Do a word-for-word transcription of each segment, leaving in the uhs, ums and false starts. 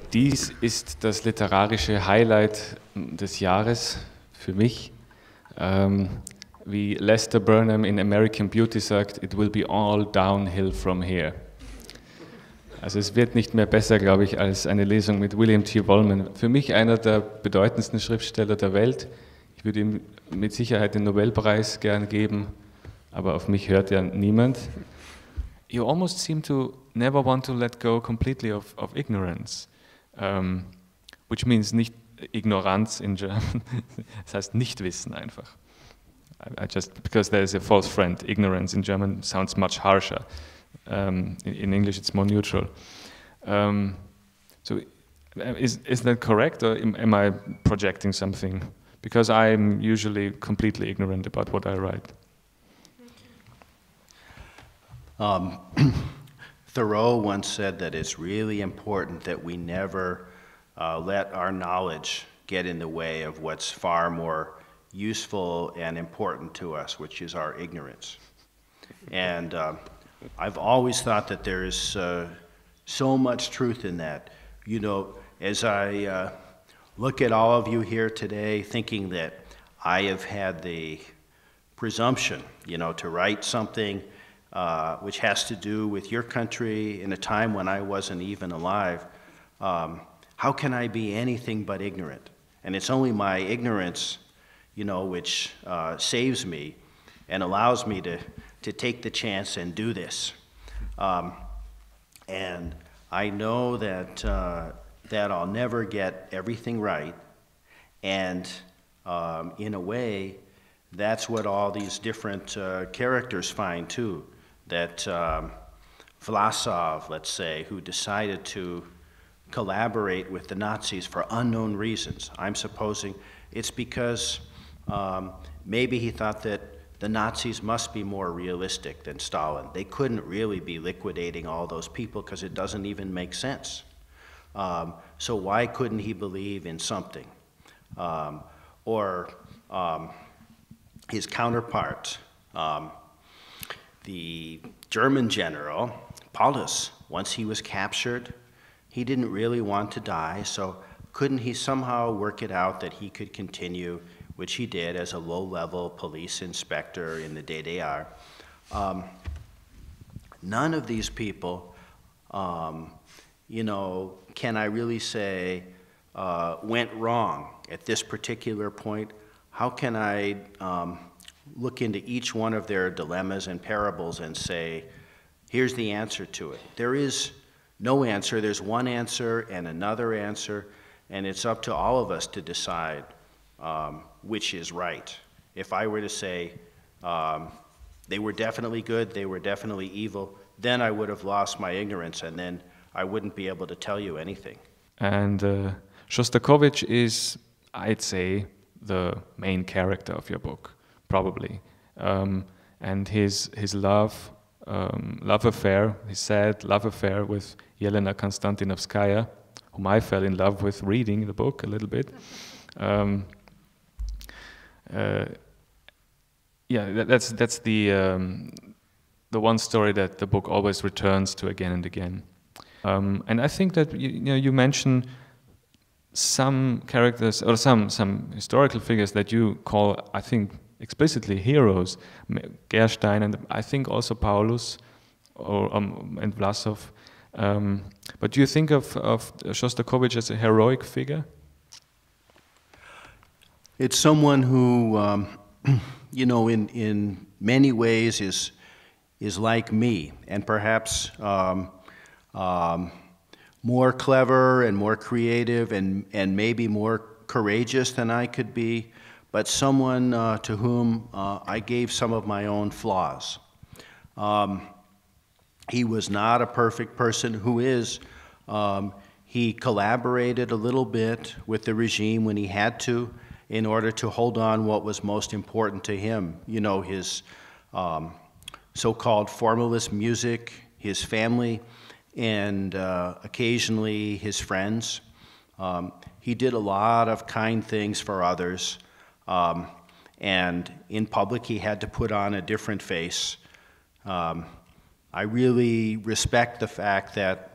Dies ist das literarische Highlight des Jahres für mich. Ähm, wie Lester Burnham in American Beauty sagt, it will be all downhill from here. Also es wird nicht mehr besser, glaube ich, als eine Lesung mit William T. Wollman. Für mich einer der bedeutendsten Schriftsteller der Welt. Ich würde ihm mit Sicherheit den Nobelpreis gern geben, aber auf mich hört ja niemand. You almost seem to never want to let go completely of, of ignorance, um, which means nicht Ignoranz in German. Das heißt Nichtwissen einfach. I, I just because there is a false friend. Ignorance in German sounds much harsher. Um, in, in English, it's more neutral. Um, so, is is that correct, or am, am I projecting something? Because I'm usually completely ignorant about what I write. Um, Thoreau once said that it's really important that we never uh, let our knowledge get in the way of what's far more useful and important to us, which is our ignorance. And uh, I've always thought that there is uh, so much truth in that. You know, as I uh, look at all of you here today, thinking that I have had the presumption, you know, to write something uh, which has to do with your country in a time when I wasn't even alive, um, how can I be anything but ignorant? And it's only my ignorance, you know, which uh, saves me and allows me to to take the chance and do this. Um, and I know that, uh, that I'll never get everything right, and um, in a way, that's what all these different uh, characters find too, that um, Vlasov, let's say, who decided to collaborate with the Nazis for unknown reasons. I'm supposing it's because um, maybe he thought that the Nazis must be more realistic than Stalin. They couldn't really be liquidating all those people because it doesn't even make sense. Um, so why couldn't he believe in something? Um, or um, his counterpart, um, the German general, Paulus, once he was captured, he didn't really want to die, so couldn't he somehow work it out that he could continue, which he did as a low-level police inspector in the D D R. Um, none of these people, um, you know, can I really say uh, went wrong at this particular point? How can I um, look into each one of their dilemmas and parables and say, here's the answer to it? There is no answer. There's one answer and another answer, and it's up to all of us to decide Um, which is right. If I were to say um, they were definitely good, they were definitely evil, then I would have lost my ignorance, and then I wouldn't be able to tell you anything. And uh, Shostakovich is, I'd say, the main character of your book, probably. Um, and his his love, um, love affair, his sad love affair with Yelena Konstantinovskaya, whom I fell in love with reading the book a little bit. Um, Uh, yeah, that, that's that's the um, the one story that the book always returns to again and again. Um, and I think that you, you know you mention some characters or some some historical figures that you call, I think, explicitly heroes. Gerstein and I think also Paulus or um, and Vlasov. Um, but do you think of of Shostakovich as a heroic figure? It's someone who, um, you know, in, in many ways is, is like me, and perhaps um, um, more clever and more creative and, and maybe more courageous than I could be, but someone uh, to whom uh, I gave some of my own flaws. Um, he was not a perfect person. Who is? Um, he collaborated a little bit with the regime when he had to, in order to hold on what was most important to him. You know, his um, so-called formalist music, his family, and uh, occasionally his friends. Um, he did a lot of kind things for others, um, and in public he had to put on a different face. Um, I really respect the fact that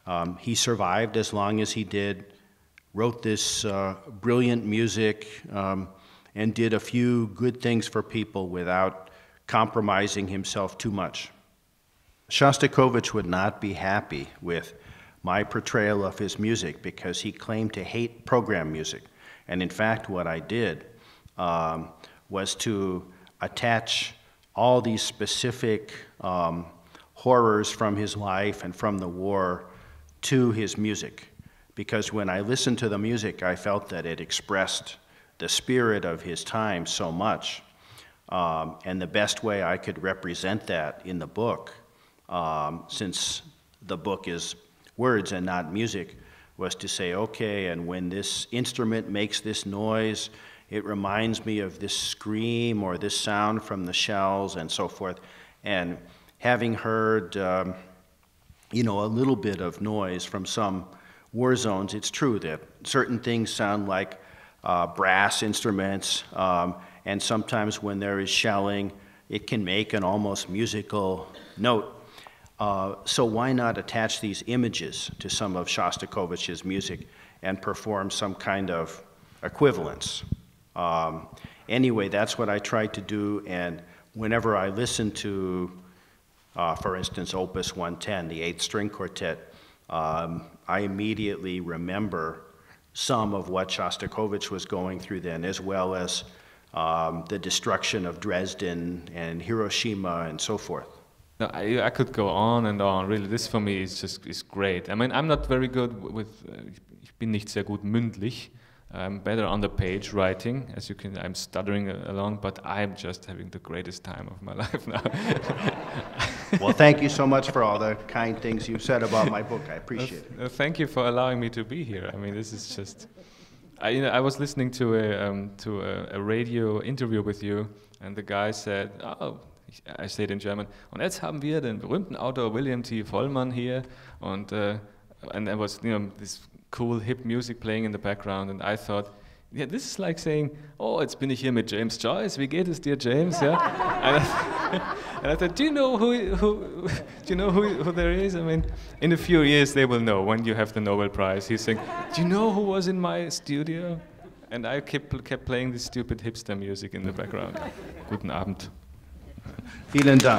Um, he survived as long as he did, wrote this uh, brilliant music, um, and did a few good things for people without compromising himself too much. Shostakovich would not be happy with my portrayal of his music because he claimed to hate program music. And in fact, what I did um, was to attach all these specific um, horrors from his life and from the war to his music. Because when I listened to the music, I felt that it expressed the spirit of his time so much. Um, and the best way I could represent that in the book, um, since the book is words and not music, was to say, okay, and when this instrument makes this noise, it reminds me of this scream or this sound from the shells and so forth. And having heard, um, you know, a little bit of noise from some war zones, it's true that certain things sound like uh, brass instruments, um, and sometimes when there is shelling, it can make an almost musical note. Uh, so why not attach these images to some of Shostakovich's music and perform some kind of equivalence? Um, anyway, that's what I tried to do, and whenever I listen to, uh, for instance, Opus one ten, the eighth string quartet, um, I immediately remember some of what Shostakovich was going through then, as well as um, the destruction of Dresden and Hiroshima and so forth. No, I, I could go on and on. Really, this for me is just is great. I mean, I'm not very good with. Uh, ich bin nicht sehr gut mündlich. I'm better on the page writing, as you can. I'm stuttering along, but I'm just having the greatest time of my life now. Well, thank you so much for all the kind things you've said about my book. I appreciate uh, it. Thank you for allowing me to be here. I mean, this is just. I, you know, I was listening to a um, to a, a radio interview with you, and the guy said, "Oh." I say it in German. Und jetzt haben wir den berühmten Autor William T. Vollmann hier, und uh, and there was, you know, this cool hip music playing in the background, and I thought, yeah, this is like saying, oh, jetzt bin ich hier mit James Joyce. Wie geht es dir, James? Yeah. and, I, and I thought, do you know who who do you know who who there is? I mean, in a few years they will know when you have the Nobel Prize. He's saying, do you know who was in my studio? And I kept kept playing this stupid hipster music in the background. Guten Abend. Vielen Dank.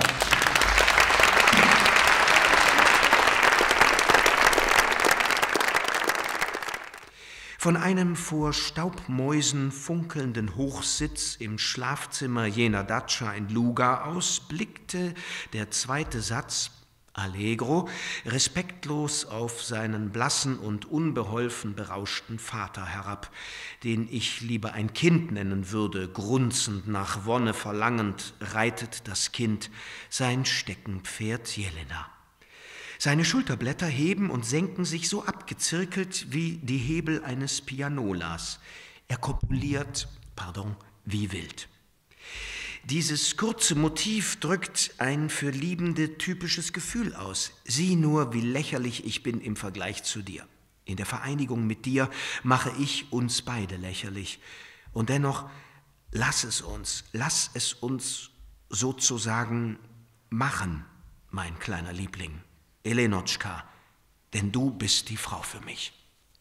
Von einem vor Staubmäusen funkelnden Hochsitz im Schlafzimmer jener Datscha in Luga aus blickte der zweite Satz, Allegro, respektlos auf seinen blassen und unbeholfen berauschten Vater herab, den ich lieber ein Kind nennen würde. Grunzend nach Wonne verlangend reitet das Kind sein Steckenpferd Jelena. Seine Schulterblätter heben und senken sich so abgezirkelt wie die Hebel eines Pianolas. Er kopuliert, pardon, wie wild. Dieses kurze Motiv drückt ein für Liebende typisches Gefühl aus. Sieh nur, wie lächerlich ich bin im Vergleich zu dir. In der Vereinigung mit dir mache ich uns beide lächerlich. Und dennoch, lass es uns, lass es uns sozusagen machen, mein kleiner Liebling, Elenotschka, denn du bist die Frau für mich.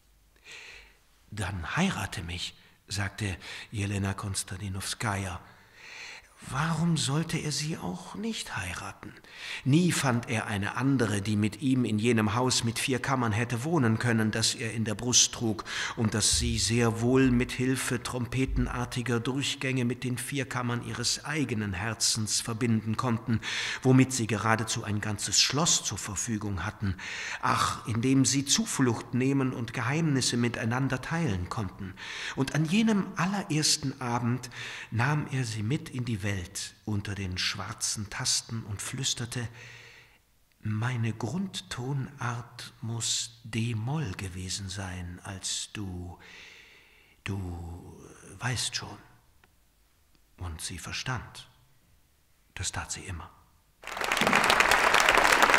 Dann heirate mich, sagte Jelena Konstantinowskaja. Warum sollte er sie auch nicht heiraten? Nie fand er eine andere, die mit ihm in jenem Haus mit vier Kammern hätte wohnen können, das er in der Brust trug und das sie sehr wohl mit Hilfe trompetenartiger Durchgänge mit den vier Kammern ihres eigenen Herzens verbinden konnten, womit sie geradezu ein ganzes Schloss zur Verfügung hatten, ach, in dem sie Zuflucht nehmen und Geheimnisse miteinander teilen konnten. Und an jenem allerersten Abend nahm er sie mit in die Welt unter den schwarzen Tasten und flüsterte, meine Grundtonart muss D-Moll gewesen sein, als du, du weißt schon. Und sie verstand. Das tat sie immer.